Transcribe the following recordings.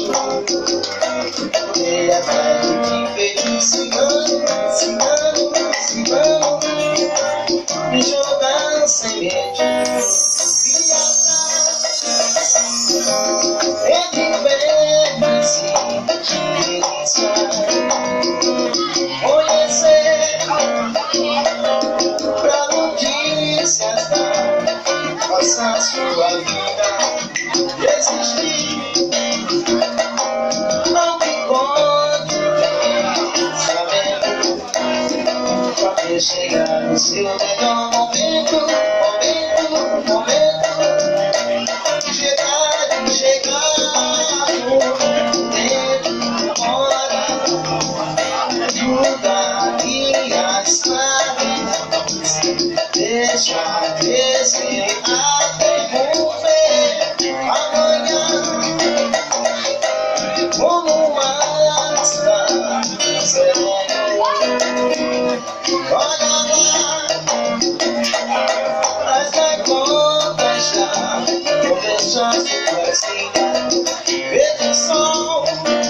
Ele é velho de feito cigano, cigano, cigano, me jogando semente. Ele vem assim, delícia, conhecer, pra notícias dar, passar sua vida, existir. Não me conte, sabendo, quando chegar no seu melhor momento, deixa descer até morrer amanhã, como uma está sereno. Olha lá, as contas já começam a se fazer. Veja só,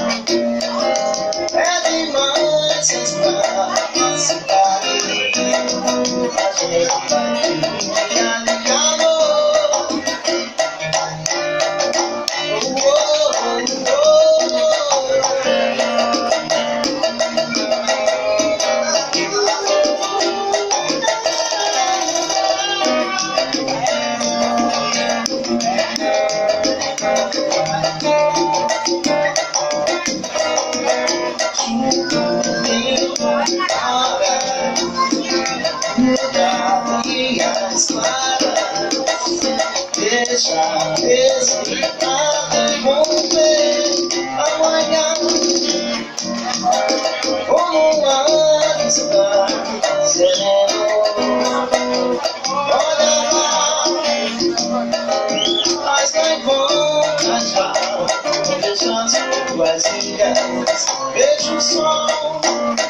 é demais estar na cidade. A gente vai brilhar de calor. Mudar dias claras, deixa esse lado romper amanhã, como antes está sereno. Olha lá, as gaivotas já deixam suas ilhas, vejo o sol.